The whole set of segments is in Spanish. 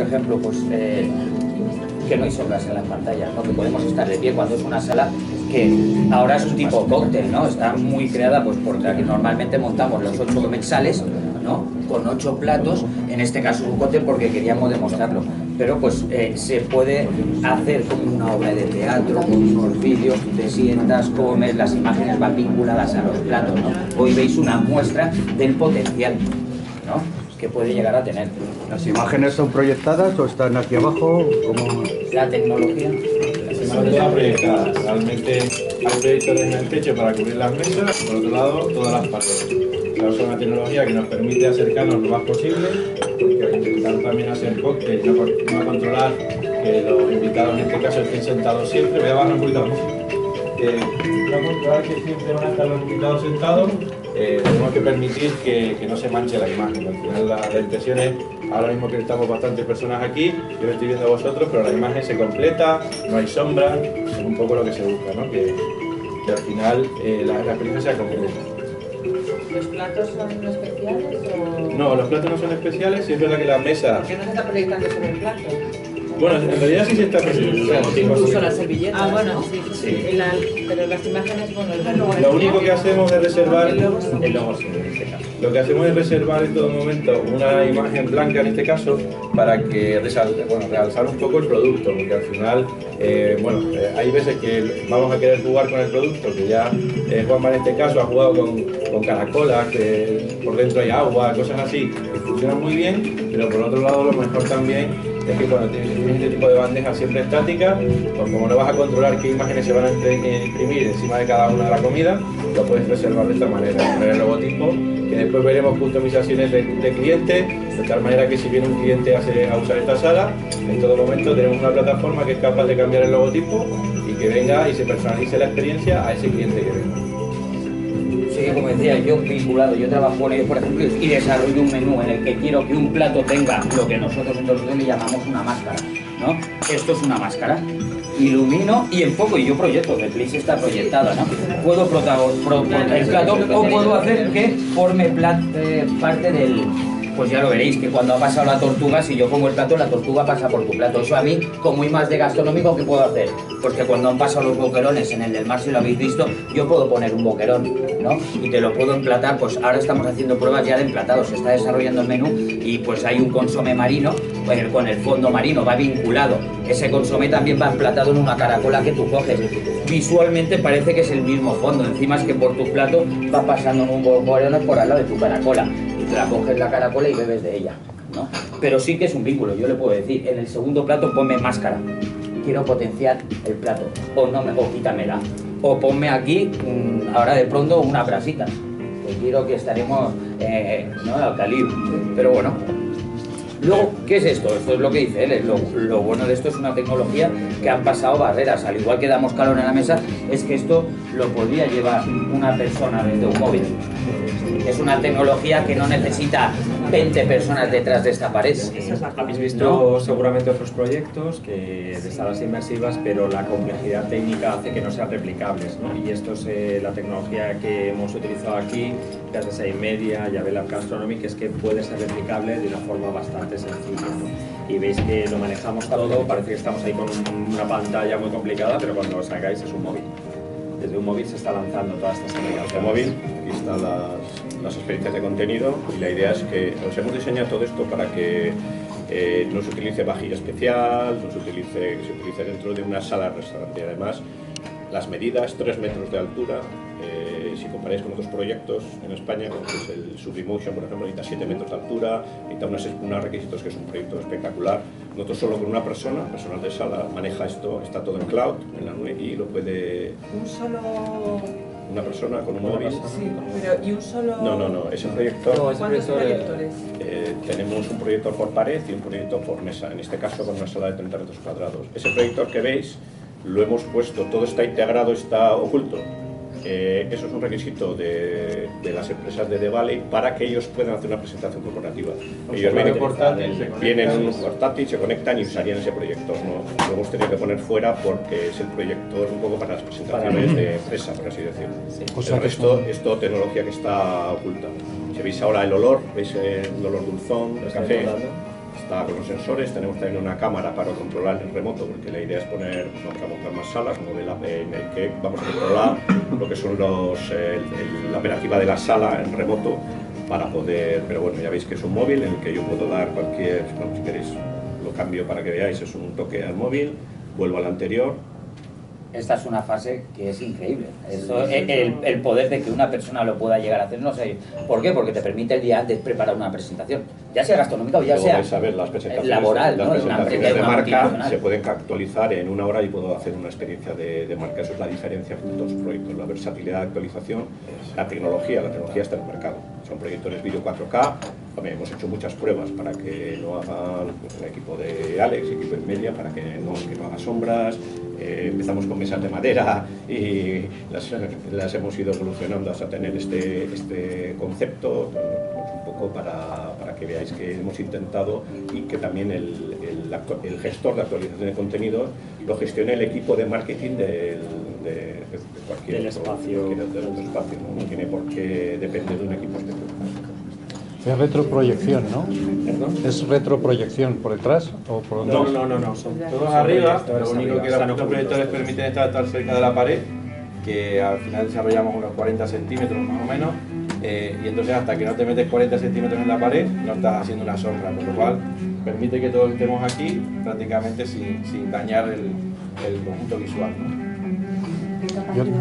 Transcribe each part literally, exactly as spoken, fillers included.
ejemplo, pues eh, que no hay sombras en las pantallas, ¿no? Que podemos estar de pie cuando es una sala que ahora es un tipo cóctel, ¿no? Está muy creada pues porque aquí normalmente montamos los ocho comensales, ¿no? Con ocho platos, en este caso un cóctel porque queríamos demostrarlo, pero pues eh, se puede hacer como una obra de teatro, con unos vídeos, tú te sientas, comes, las imágenes van vinculadas a los platos, ¿no? Hoy veis una muestra del potencial, ¿no? Que puede llegar a tener. ¿Las imágenes son proyectadas o están aquí abajo? ¿Cómo? La tecnología. Son todas proyectadas. Realmente hay proyectores en el techo para cubrir las mesas, por otro lado todas las paredes. Claro, es una tecnología que nos permite acercarnos lo más posible, porque al intentar también hacer cóctel, no, no controlar que los invitados en este caso estén sentados siempre. Voy a bajar un poquito la música. Eh, no controlar que siempre van a estar los invitados sentados. Eh, tenemos que permitir que, que no se manche la imagen. Al final la, la impresión es, ahora mismo que estamos bastantes personas aquí, yo me estoy viendo a vosotros, pero la imagen se completa, no hay sombra, es un poco lo que se busca, ¿no? que, que al final eh, la, la experiencia sea completa. ¿Los platos son especiales o...? No, los platos no son especiales, sí es verdad que la mesa... ¿Por qué no se está proyectando sobre el plato? Bueno, en realidad sí se está proyectando. Incluso las servilletas. Ah, bueno, sí, sí. sí. La, pero las imágenes, bueno, el Lo único que hacemos es reservar... El logo sí. El logo sí, en este caso. Lo que hacemos es reservar en todo momento una imagen blanca en este caso para que resalte, bueno, realzar un poco el producto, porque al final, eh, bueno, eh, hay veces que vamos a querer jugar con el producto, que ya eh, Juanma en este caso ha jugado con, con caracolas, que por dentro hay agua, cosas así, que funcionan muy bien, pero por otro lado lo mejor también es que cuando tienes este tipo de bandejas siempre estáticas, pues como no vas a controlar qué imágenes se van a imprimir encima de cada una de la comida, lo puedes reservar de esta manera, poner el logotipo, que después veremos customizaciones de, de clientes, de tal manera que si viene un cliente a, hacer, a usar esta sala, en todo momento tenemos una plataforma que es capaz de cambiar el logotipo y que venga y se personalice la experiencia a ese cliente que venga. Sí, como decía, yo vinculado, yo trabajo con ellos, por ejemplo, y desarrollo un menú en el que quiero que un plato tenga lo que nosotros entonces le llamamos una máscara, ¿no? Esto es una máscara. Ilumino y enfoco y yo proyecto, el Place está proyectada, ¿no? Puedo protagonizar el plato o puedo hacer que forme plat, eh, parte del... Pues ya lo veréis, que cuando ha pasado la tortuga, si yo pongo el plato, la tortuga pasa por tu plato. Eso a mí, como hay más de gastronómico, ¿qué puedo hacer? Porque cuando han pasado los boquerones en el del mar, si lo habéis visto, yo puedo poner un boquerón, ¿no? Y te lo puedo emplatar, pues ahora estamos haciendo pruebas ya de emplatados, se está desarrollando el menú y pues hay un consomé marino, pues con el fondo marino, va vinculado. Ese consomé también va emplatado en una caracola que tú coges. Visualmente parece que es el mismo fondo, encima es que por tu plato va pasando en un boquerón por al lado de tu caracola. Te la coges la caracola y bebes de ella, ¿no? Pero sí que es un vínculo, yo le puedo decir, en el segundo plato ponme máscara, quiero potenciar el plato, o no me, o quítamela, o ponme aquí, mmm, ahora de pronto una brasita, que quiero que estaremos, eh, ¿no? Al calibre, pero bueno. Luego, ¿qué es esto? Esto es lo que dice él, lo, lo bueno de esto es una tecnología que han pasado barreras, al igual que damos calor en la mesa, es que esto lo podría llevar una persona desde un móvil. Es una tecnología que no necesita veinte personas detrás de esta pared. Habéis visto ¿No? seguramente otros proyectos que de salas inmersivas, pero la complejidad técnica hace que no sean replicables, ¿no? Y esto es eh, la tecnología que hemos utilizado aquí, desde Seis Media y Abel Gastronomic, es que puede ser replicable de una forma bastante sencilla, ¿no? Y veis que lo manejamos todo, parece que estamos ahí con un, una pantalla muy complicada, pero cuando lo sacáis es un móvil. Desde un móvil se está lanzando todas estas tecnologías. De móvil, aquí están las, las experiencias de contenido y la idea es que os hemos diseñado todo esto para que eh, no se utilice vajilla especial, no se utilice, que se utilice dentro de una sala de restaurante. Y además, las medidas, tres metros de altura, eh, si comparáis con otros proyectos en España, como es el Sublimotion, por ejemplo, necesita siete metros de altura, necesita unos, unos requisitos que es un proyecto espectacular. Nosotros solo con una persona, personal de sala, maneja esto, está todo en cloud, en la nube, y lo puede... Un solo... Una persona con un móvil. Sí, pero ¿y un solo...? No, no, no, ese proyector... No, ese ¿Cuántos proyectores? Eh, tenemos un proyector por pared y un proyector por mesa, en este caso con una sala de treinta metros cuadrados. Ese proyector que veis, lo hemos puesto, todo está integrado, está oculto. Eh, eso es un requisito de, de las empresas de The Valley para que ellos puedan hacer una presentación corporativa. Ellos vienen, portátil, vienen en un portátil, se conectan y usarían ese proyector. ¿No? Lo hemos tenido que poner fuera porque es el proyector un poco para las presentaciones para de empresa, por así decirlo. Sí. O sea, esto es toda tecnología que está oculta. Si veis ahora el olor, veis el olor dulzón, el café, está con los sensores, tenemos también una cámara para controlar en remoto, porque la idea es poner, vamos a montar más salas, modela en el que vamos a controlar lo que son los, el, el, la operativa de la sala en remoto para poder, pero bueno, ya veis que es un móvil en el que yo puedo dar cualquier, bueno, si queréis lo cambio para que veáis, es un toque al móvil, vuelvo al anterior. Esta es una fase que es increíble. Eso, el, el poder de que una persona lo pueda llegar a hacer, no sé. ¿Por qué? Porque te permite el día antes preparar una presentación, ya sea gastronómica o ya Luego sea vais a ver las presentaciones, laboral, las ¿no? presentaciones de, de una marca se pueden actualizar en una hora y puedo hacer una experiencia de, de marca. Eso es la diferencia entre todos los proyectos, la versatilidad de actualización, la tecnología, la tecnología está en el mercado. Son proyectores vídeo cuatro K, también hemos hecho muchas pruebas para que no hagan, pues, el equipo de Alex, el equipo de media, para que no, que no haga sombras. Eh, empezamos con mesas de madera y las, las hemos ido evolucionando hasta tener este, este concepto, pues, un poco para, para que veáis que hemos intentado y que también el, el, el gestor de actualización de contenidos lo gestione el equipo de marketing del, de, de cualquier del otro, espacio, cualquier otro espacio, ¿no? No tiene por qué depender de un equipo específico. Es retroproyección, ¿no? ¿Perdón? ¿Es retroproyección por detrás o por dónde? No, no, no, no, son Todos son arriba, proyectores lo único arriba, que están los ocultos proyectores todos. permiten estar, estar cerca de la pared, que al final desarrollamos unos cuarenta centímetros más o menos, eh, y entonces hasta que no te metes cuarenta centímetros en la pared no estás haciendo una sombra, con lo cual permite que todos estemos aquí prácticamente sin, sin dañar el, el conjunto visual, ¿no? Yo-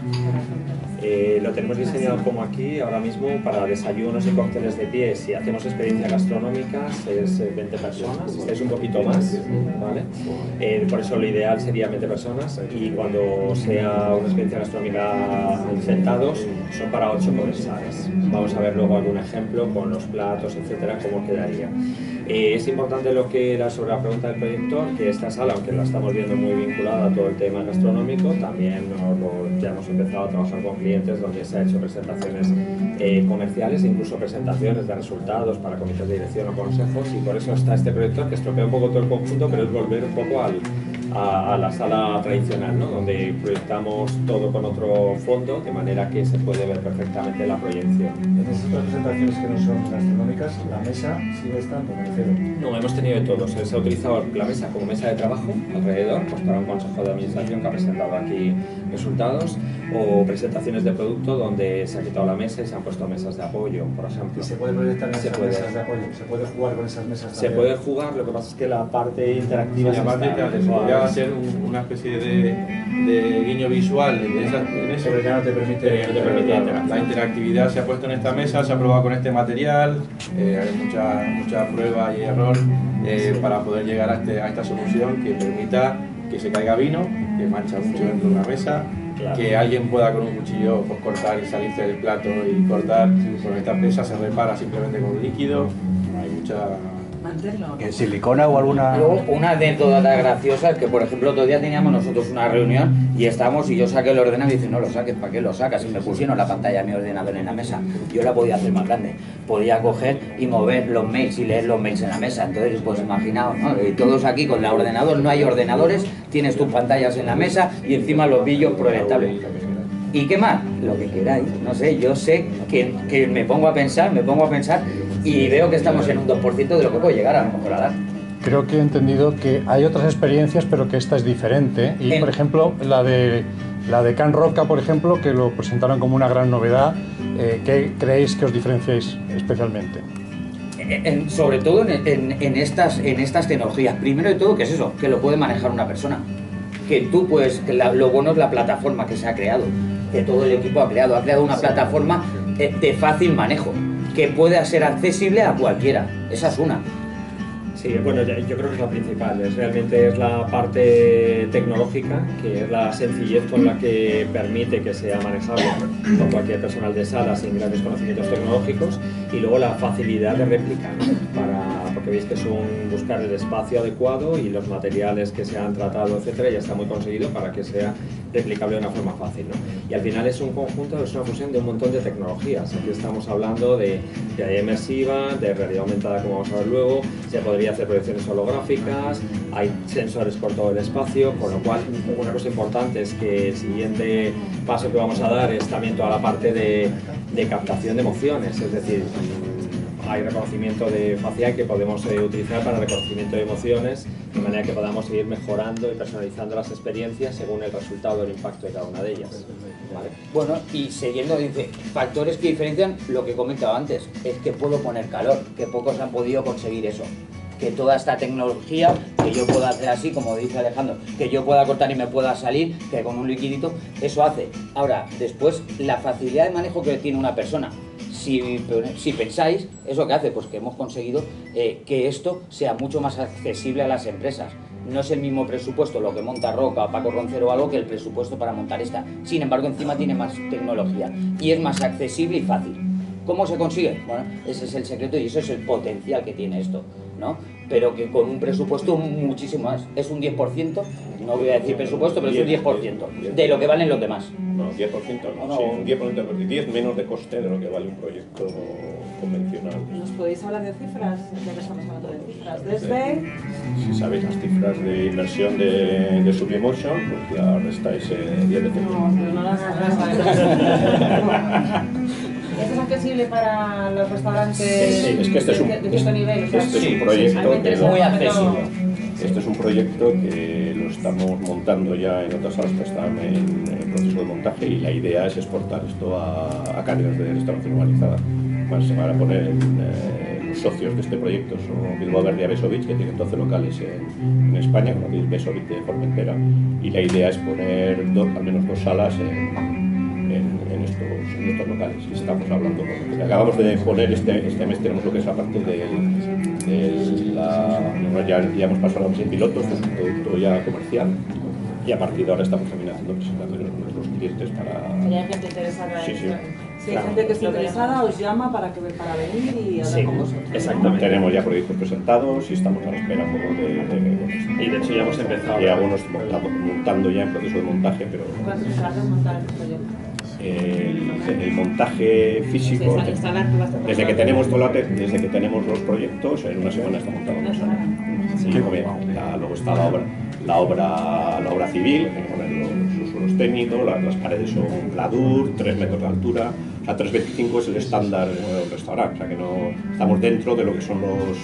Eh, lo tenemos diseñado como aquí, ahora mismo, para desayunos y cócteles de pie. Si hacemos experiencias gastronómicas es eh, veinte personas, si estáis un poquito más, ¿vale? Eh, por eso lo ideal sería veinte personas, y cuando sea una experiencia gastronómica sentados son para ocho comensales. Vamos a ver luego algún ejemplo con los platos, etcétera, cómo quedaría. Eh, es importante lo que era sobre la pregunta del proyector, que esta sala, aunque la estamos viendo muy vinculada a todo el tema gastronómico, también nos lo- ya hemos empezado a trabajar con clientes donde se ha hecho presentaciones eh, comerciales, incluso presentaciones de resultados para comités de dirección o consejos, y por eso está este proyector que estropea un poco todo el conjunto, pero es volver un poco al, a, a la sala tradicional, ¿no? Donde proyectamos todo con otro fondo, de manera que se puede ver perfectamente la proyección. En estas otras presentaciones que no son gastronómicas, la mesa sigue estando, me refiero. No, hemos tenido de todo. Se ha utilizado la mesa como mesa de trabajo alrededor, pues para un consejo de administración que ha presentado aquí resultados, o presentaciones de producto donde se ha quitado la mesa y se han puesto mesas de apoyo, por ejemplo. Y se puede proyectar en Se esas puede. mesas de apoyo, se puede jugar con esas mesas Se también. puede jugar, lo que pasa es que la parte interactiva Y se aparte está te podría hacer un- una especie de, de guiño visual en, esa, en eso. Pero ya no te permite, Pero ya no te permite Claro, interactuar. la interactividad se ha puesto en esta mesa, se ha probado con este material, eh, hay mucha, mucha prueba y error eh, para poder llegar a, este, a esta solución que permita que se caiga vino, que mancha mucho dentro de la mesa, Claro. que alguien pueda con un cuchillo pues, cortar y salirse del plato y cortar. Con esta mesa se repara simplemente con líquido, hay mucha... Mantenerlo. ¿En silicona o alguna...? Luego, una anécdota graciosa es que, por ejemplo, otro día teníamos nosotros una reunión y estábamos y yo saqué el ordenador y dice, no lo saques, ¿para qué lo sacas? Y me pusieron la pantalla de mi ordenador en la mesa. Yo la podía hacer más grande. Podía coger y mover los mails y leer los mails en la mesa. Entonces, pues imaginaos, ¿no? Y todos aquí con el ordenador, no hay ordenadores, tienes tus pantallas en la mesa y encima los vídeos proyectables. ¿Y qué más? Lo que queráis. No sé, yo sé que, que me pongo a pensar, me pongo a pensar y veo que estamos en un dos por ciento de lo que puede llegar a lo mejor a dar. Creo que he entendido que hay otras experiencias, pero que esta es diferente. Y, En- por ejemplo, la de, la de Can Roca, por ejemplo, que lo presentaron como una gran novedad. Eh, ¿Qué creéis que os diferenciáis especialmente? En- en- sobre todo en, en- en estas, en estas tecnologías. Primero de todo, ¿qué es eso? Que lo puede manejar una persona. Que tú puedes, que la- lo bueno es la plataforma que se ha creado, que todo el equipo ha creado. Ha creado una plataforma eh, de fácil manejo, que pueda ser accesible a cualquiera. Esa es una. Sí, bueno, yo yo creo que es la principal, es realmente es la parte tecnológica, que es la sencillez con la que permite que sea manejable por cualquier personal de sala sin grandes conocimientos tecnológicos, y luego la facilidad de réplica, ¿no? Para, porque veis que es un buscar el espacio adecuado y los materiales que se han tratado, etcétera, ya está muy conseguido para que sea replicable de una forma fácil, ¿no? Y al final es un conjunto, es una fusión de un montón de tecnologías. Aquí estamos hablando de realidad inmersiva, de realidad aumentada, como vamos a ver luego, se podría hacer proyecciones holográficas, hay sensores por todo el espacio, con lo cual una cosa importante es que el siguiente paso que vamos a dar es también toda la parte de, de captación de emociones, es decir, hay reconocimiento de facial que podemos eh, utilizar para reconocimiento de emociones, de manera que podamos seguir mejorando y personalizando las experiencias según el resultado del impacto de cada una de ellas. ¿Vale? Bueno, y siguiendo, dice, factores que diferencian lo que comentaba antes, es que puedo poner calor, que pocos han podido conseguir eso. Que toda esta tecnología, que yo pueda hacer así, como dice Alejandro, que yo pueda cortar y me pueda salir, que con un liquidito, eso hace. Ahora, después, la facilidad de manejo que tiene una persona. Si, si pensáis, ¿eso qué hace? Pues que hemos conseguido eh, que esto sea mucho más accesible a las empresas. No es el mismo presupuesto lo que monta Roca o Paco Roncero o algo que el presupuesto para montar esta. Sin embargo, encima tiene más tecnología y es más accesible y fácil. ¿Cómo se consigue? Bueno, ese es el secreto y eso es el potencial que tiene esto, ¿no? Pero que con un presupuesto muchísimo más. Es un diez por ciento, no voy a decir presupuesto, pero es un diez por ciento de lo que valen los demás. No, diez por ciento no, no. Sí, un diez por ciento, diez menos de coste de lo que vale un proyecto convencional. ¿Nos podéis hablar de cifras? Ya que estamos hablando de cifras. Desde... Si sabéis las cifras de inversión de, de Sublimotion, pues ya restáis eh, diez de cero. No, pero no las ¿Esto es accesible para los restaurantes sí, es que este es un, de, de cierto nivel? O sea, este sí, es un proyecto sí, que es muy accesible. Este es un proyecto que lo estamos montando ya en otras salas que están en, en proceso de montaje y la idea es exportar esto a, a cadenas de restauración organizada. Bueno, se van a poner en, eh, los socios de este proyecto son Bilbao Verde y Besovic, que tienen doce locales en, en España, como que es Besovic de Formentera, y la idea es poner dos, al menos dos salas en En, en, estos, en estos locales y estamos hablando con, acabamos de poner este, este mes tenemos lo que es la parte del, del la, ya, ya hemos pasado a la fase de pilotos, es un producto ya comercial y a partir de ahora estamos también haciendo presentaciones con nuestros clientes para... Si hay gente interesada sí, en sí. Si hay gente que esté interesada, os llama para, que, para venir y hablar sí, con vosotros. Exactamente. Tenemos ya proyectos presentados y estamos a la espera un poco de, de, de... Y de hecho ya hemos empezado. Y algunos montando, montando ya en proceso de montaje, pero... ¿Cuánto se tarda en montar este proyecto? El, el montaje físico, Sí, instalar todas las desde que tenemos todo la te- desde que tenemos los proyectos, en una semana está montado. Una semana. Sí, bien. La, luego está la obra, la obra, la obra civil, hay que poner los, los suelos técnicos, la- las paredes son pladur, tres metros de altura, o sea, tres veinticinco es el estándar del restaurante, o sea que no estamos dentro de lo que son los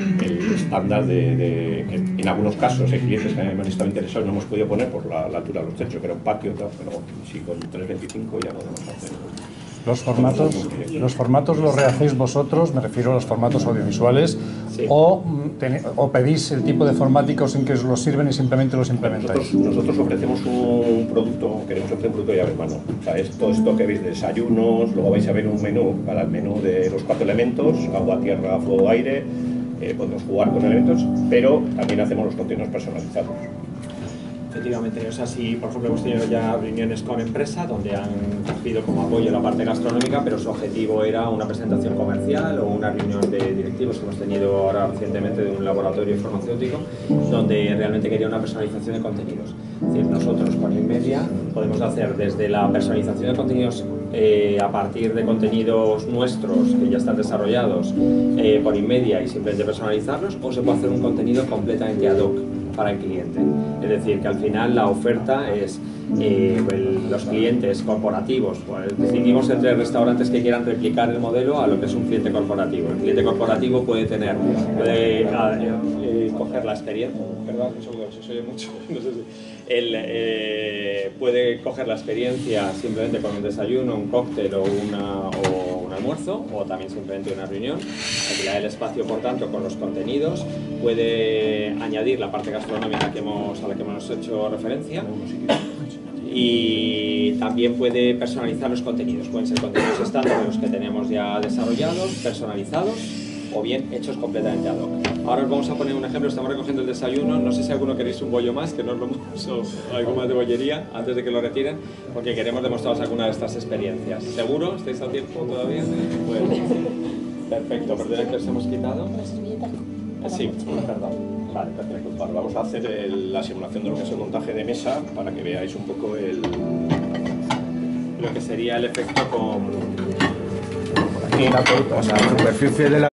el estándar de, de que en algunos casos hay clientes que me han estado interesados y no hemos podido poner por la, la altura de los techos, que era un patio, tal, pero sí con tres veinticinco ya podemos hacer. Los formatos, los formatos los rehacéis vosotros, me refiero a los formatos audiovisuales, Sí. o, ten- o pedís el tipo de formáticos en que os los sirven y simplemente los implementáis. Nosotros, nosotros ofrecemos un producto, queremos ofrecer un producto llave en mano. O sea, es todo esto que veis de desayunos, luego vais a ver un menú para el menú de los cuatro elementos, agua, tierra, fuego, aire, eh, podemos jugar con elementos, pero también hacemos los contenidos personalizados. Efectivamente, o sea, si por ejemplo hemos tenido ya reuniones con empresas donde han cogido como apoyo la parte gastronómica, pero su objetivo era una presentación comercial o una reunión de directivos que hemos tenido ahora recientemente de un laboratorio farmacéutico donde realmente quería una personalización de contenidos. Es decir, nosotros con Inmedia podemos hacer desde la personalización de contenidos eh, a partir de contenidos nuestros que ya están desarrollados eh, por Inmedia y simplemente personalizarlos, o se puede hacer un contenido completamente ad hoc para el cliente. Es decir, que al final la oferta es eh, el, los clientes corporativos. Pues, distinguimos entre restaurantes que quieran replicar el modelo a lo que es un cliente corporativo. El cliente corporativo puede tener, puede a, eh, coger la experiencia, perdón, un segundo, se oye mucho, no sé si, él eh, puede coger la experiencia simplemente con un desayuno, un cóctel o, una, o un almuerzo, o también simplemente una reunión, alquilar el espacio por tanto con los contenidos, puede añadir la parte gastronómica que hemos, a la que hemos hecho referencia y también puede personalizar los contenidos, pueden ser contenidos estándar los que tenemos ya desarrollados, personalizados o bien hechos completamente ad hoc. Ahora os vamos a poner un ejemplo, estamos recogiendo el desayuno, no sé si alguno queréis un bollo más, que no os lo hemos, o algo más de bollería antes de que lo retiren, porque queremos demostraros alguna de estas experiencias. ¿Seguro? ¿Estáis a tiempo todavía? Bueno, perfecto, perdón que os hemos quitado. Sí, perdón. Vale, perfecto. Vale, vamos a hacer el, la simulación de lo que es el montaje de mesa para que veáis un poco el... Lo que sería el efecto con... Por aquí, la, O sea, la superficie de la